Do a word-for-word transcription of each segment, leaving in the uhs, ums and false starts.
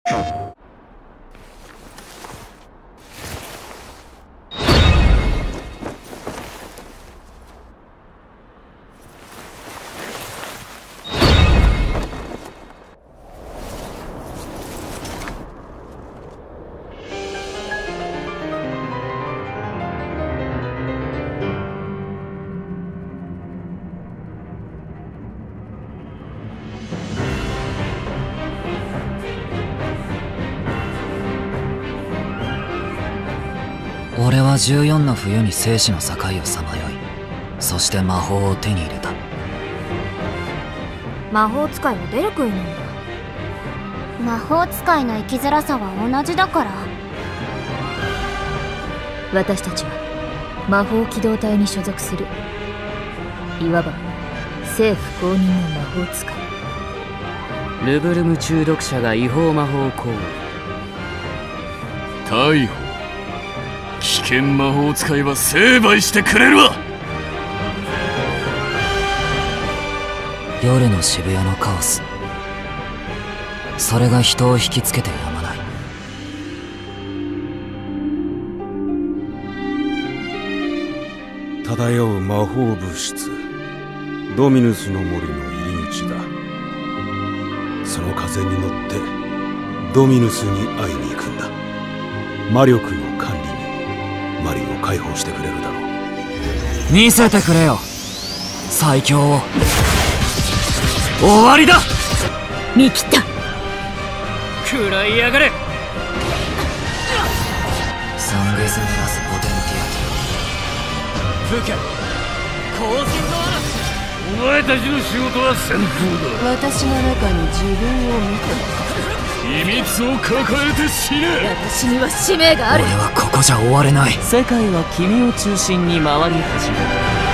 俺はじゅうよんの冬に生死の境をさまよい、そして魔法を手に入れた。 魔法使いは出る杭なんだ。 魔法使いの生きづらさは同じだから。 私たちは魔法機動隊に所属する、いわば政府公認の魔法使い。 ルブルム中毒者が違法魔法行為。 逮捕。危険魔法使いは成敗してくれるわ。 夜の渋谷のカオス、それが人を引きつけてやまない。 漂う魔法物質、ドミヌスの森の入り口だ。その風に乗ってドミヌスに会いに行くんだ。魔力の管理にマリンを解放してくれるだろう。 見せてくれよ、最強を。終わりだ。 見切った。 食らいやがれ。 サンゲスメラスポテンティアティ。 武家後人の嵐。 お前たちの仕事は戦闘だ。 私の中に自分を見たのか。 秘密を抱えて死ね。 私には使命がある。 俺はここじゃ終われない。 世界は君を中心に回り始める。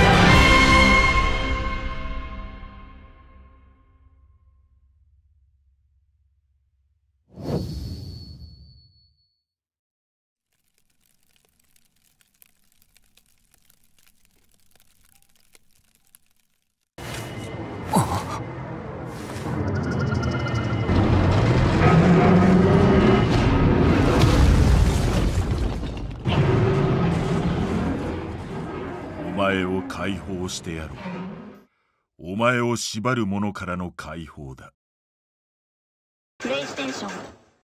お前を解放してやろう。お前を縛る者からの解放だ。 プレイステーション